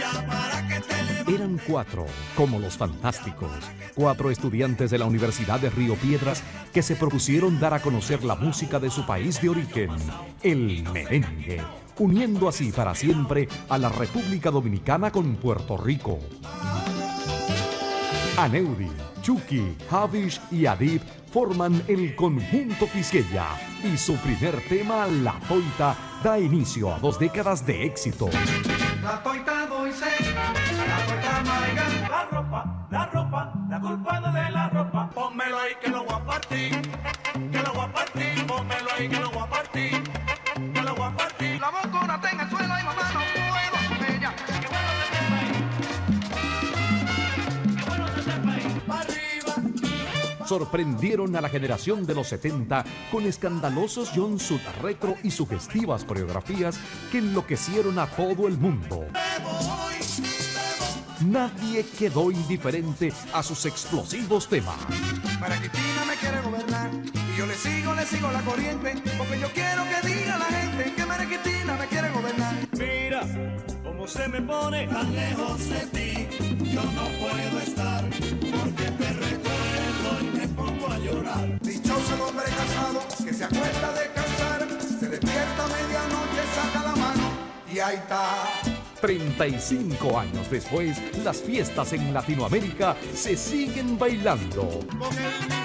Eran cuatro, como los Fantásticos, cuatro estudiantes de la Universidad de Río Piedras que se propusieron dar a conocer la música de su país de origen, el merengue, uniendo así para siempre a la República Dominicana con Puerto Rico. Aneudi, Chucky, Javish y Adib forman el conjunto Quisqueya y su primer tema, La Toita, da inicio a 2 décadas de éxito. La toita doce, la toita maiga, la ropa, la culpada de la ropa, pónmelo ahí que lo voy a partir, pónmelo ahí que lo voy a partir, La bocona está en el suelo y mamá no puedo con ella. Qué bueno se sepa ahí, pa' arriba. Sorprendieron a la generación de los 70 con escandalosos jumpsuit retro y sugestivas coreografías que enloquecieron a todo el mundo. Nadie quedó indiferente a sus explosivos temas. Maraquitina me quiere gobernar y yo le sigo la corriente, porque yo quiero que diga la gente que Maraquitina me quiere gobernar. Mira cómo se me pone tan lejos de ti, yo no puedo estar, porque te recuerdo y me pongo a llorar. Dichoso el hombre casado que se acuerda de casar, se despierta a medianoche, saca la mano y ahí está. 35 años después, las fiestas en Latinoamérica se siguen bailando. Con el